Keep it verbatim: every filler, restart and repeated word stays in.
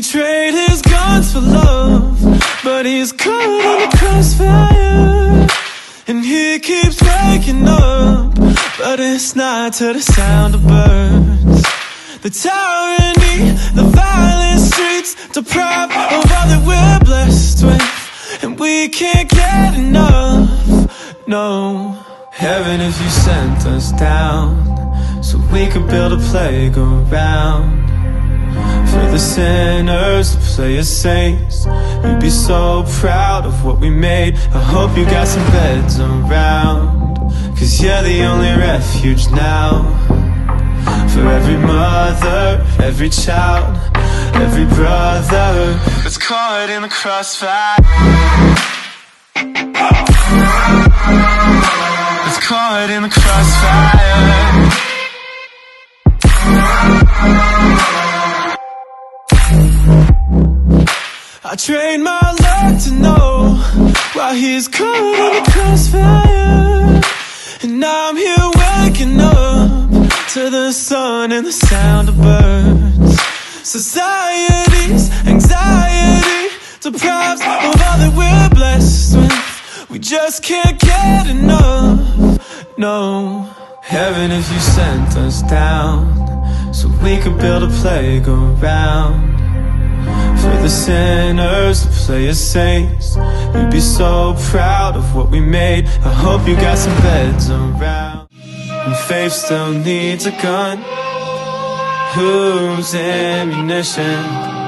trade his guns for love, but he's caught in the crossfire. And he keeps waking up, but it's not to the sound of birds. The tyranny, the violent streets, deprived of all that we're blessed with, and we can't get enough, no. Heaven, if you sent us down, so we could build a playground for the sinners to play as saints. You'd be so proud of what we made. I hope you got some beds around, 'cause you're the only refuge now. For every mother, every child, every brother that's caught in the crossfire, that's caught in the crossfire. I trade my luck to know why he's caught in the crossfire. And now I'm here waking up to the sun and the sound of birds. Society's anxiety deprives of all that we're blessed with. We just can't get enough, no. Heaven, if you sent us down, so we could build a playground for the sinners to play as saints. You'd be so proud of what we made. I hope you got some beds around. And faith still needs a gun, whose ammunition